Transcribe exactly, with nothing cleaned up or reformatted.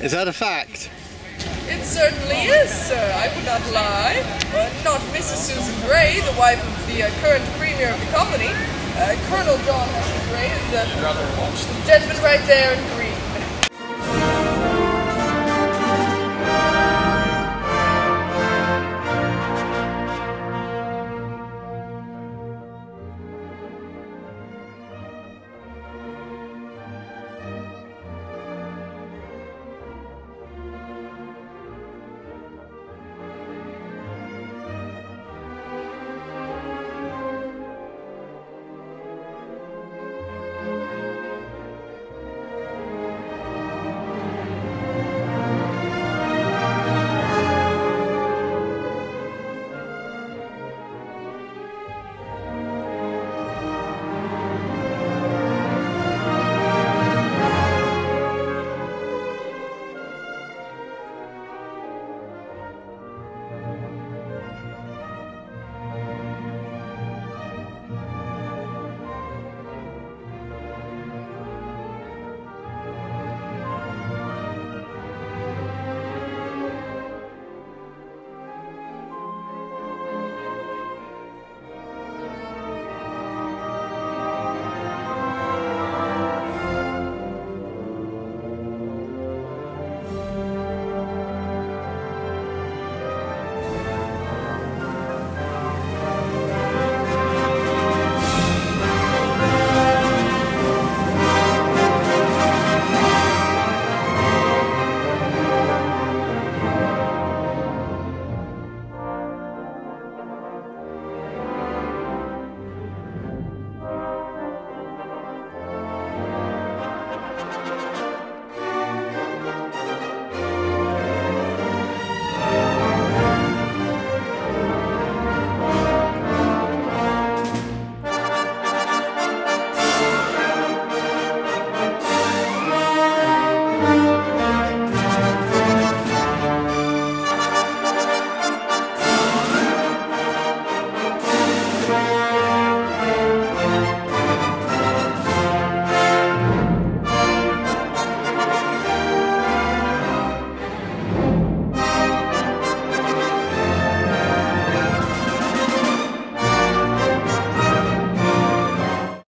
Is that a fact? It certainly is, sir. I would not lie. But not Missus Susan Gray, the wife of the uh, current premier of the colony. Uh, Colonel John Henry Gray is the gentleman right there in green.